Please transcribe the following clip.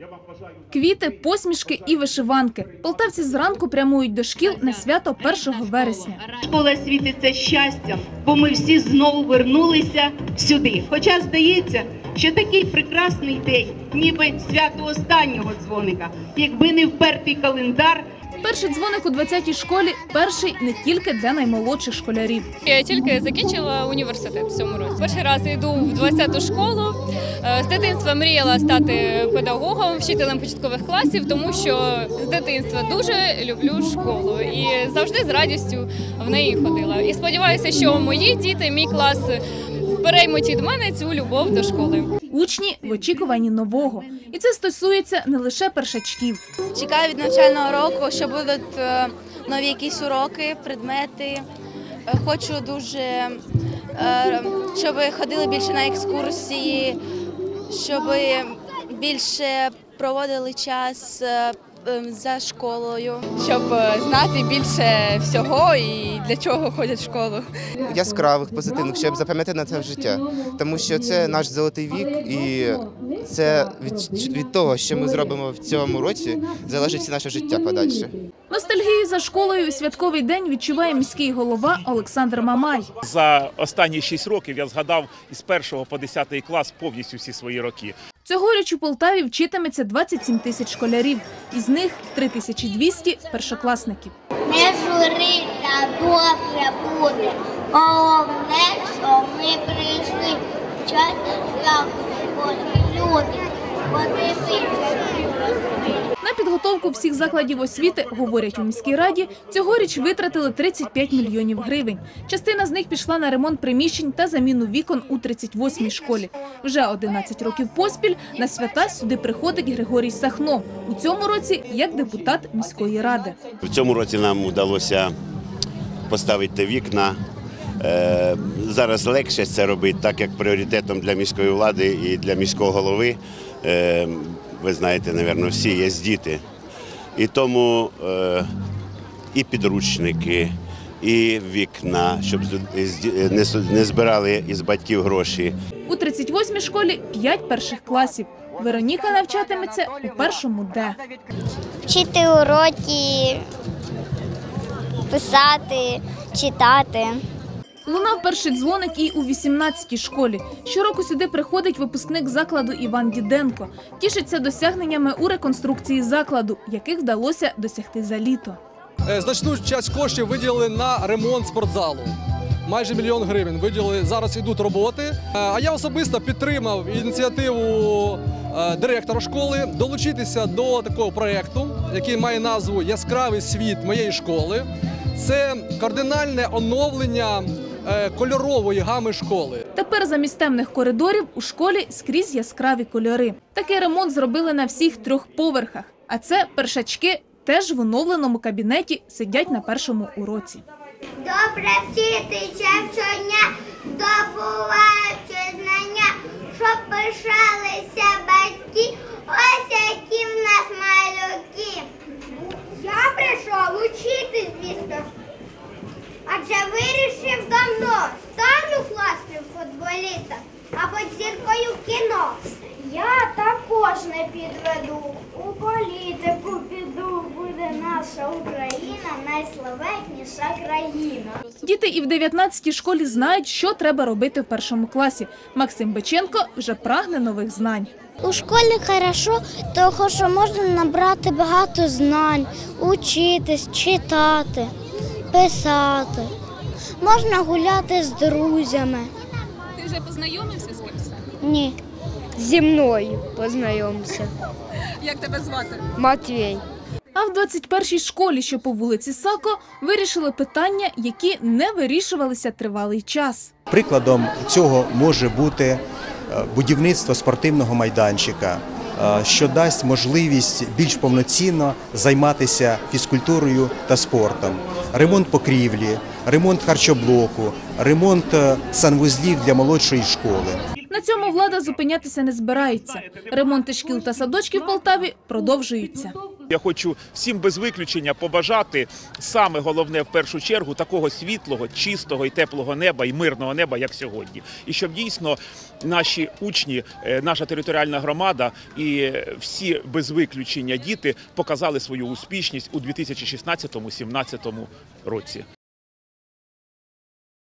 Квіти, посмішки і вишиванки. Полтавці зранку прямують до шкіл на свято 1 вересня. Школа світиться щастям, бо ми всі знову вернулися сюди. Хоча здається, що такий прекрасний день, ніби свято останнього дзвоника, якби не впертий календар. Перший дзвоник у 20-й школі – перший не тільки для наймолодших школярів. Я тільки закінчила університет в цьому році. Перший раз йду в 20-ту школу. З дитинства мріяла стати педагогом, вчителем початкових класів, тому що з дитинства дуже люблю школу і завжди з радістю в неї ходила. І сподіваюся, що мої діти, мій клас переймуть від мене цю любов до школи. Учні в очікуванні нового. І це стосується не лише першачків. Чекаю від навчального року, що будуть нові якісь уроки, предмети. Хочу дуже, щоб ходили більше на екскурсії, щоб більше проводили час за школою. Щоб знати більше всього і для чого ходять в школу. Яскравих, позитивних, щоб запам'ятати на це в життя. Тому що це наш золотий вік і це від того, що ми зробимо в цьому році, залежить наше життя подальше. Ностальгію за школою у святковий день відчуває міський голова Олександр Мамай. За останні 6 років я згадав із 1 по 10 клас повністю всі свої роки. Цьогоріч у Полтаві вчитиметься 27 тисяч школярів, із них 3200 – першокласників. Не журіться, добре буде. Головне, що ми прийшли. Вчаться шляху люди. На підготовку всіх закладів освіти, говорять у міській раді, цьогоріч витратили 35 мільйонів гривень. Частина з них пішла на ремонт приміщень та заміну вікон у 38-й школі. Вже 11 років поспіль на свята сюди приходить Григорій Сахно. У цьому році як депутат міської ради. В цьому році нам вдалося поставити вікна. Зараз легше це робити, так як пріоритетом для міської влади і для міського голови, ви знаєте, мабуть, всі є діти. І тому і підручники, і вікна, щоб не збирали із батьків гроші. У 38-й школі 5 перших класів. Вероніка навчатиметься у 1-му Д. Вчити уроки, писати, читати. Лунав перший дзвоник і у 18-й школі. Щороку сюди приходить випускник закладу Іван Діденко. Тішиться досягненнями у реконструкції закладу, яких вдалося досягти за літо. Значну частину коштів виділили на ремонт спортзалу. Майже 1 мільйон гривень виділили, зараз йдуть роботи. А я особисто підтримав ініціативу директора школи долучитися до такого проєкту, який має назву «Яскравий світ моєї школи». Це кардинальне оновлення кольорової гами школи. Тепер замість темних коридорів у школі скрізь яскраві кольори. Такий ремонт зробили на всіх 3 поверхах. А це першачки теж в оновленому кабінеті сидять на 1-му уроці. Добре вчитися щодня, здобуваючи знання, щоб пишалися батьки, ось які в нас малюки. Я прийшов учитись, звісно, адже вирішив давно, стану класним футболістом або зіркою в кіно. Я також не підведу, у політику піду, буде наша Україна найславетніша країна. Діти і в 19-й школі знають, що треба робити в 1-му класі. Максим Биченко вже прагне нових знань. У школі хорошо, тому що можна набрати багато знань, учитись, читати, писати. Можна гуляти з друзями. Ти вже познайомився з кимось? Ні. Зі мною познайомився. Як тебе звати? Матвій. А в 21-й школі, що по вулиці Сако, вирішили питання, які не вирішувалися тривалий час. Прикладом цього може бути будівництво спортивного майданчика, що дасть можливість більш повноцінно займатися фізкультурою та спортом. Ремонт покрівлі, ремонт харчоблоку, ремонт санвузлів для молодшої школи. На цьому влада зупинятися не збирається. Ремонти шкіл та садочків в Полтаві продовжуються. Я хочу всім без виключення побажати саме головне в першу чергу такого світлого, чистого і теплого неба, і мирного неба, як сьогодні. І щоб дійсно наші учні, наша територіальна громада і всі без виключення діти показали свою успішність у 2016-2017 році.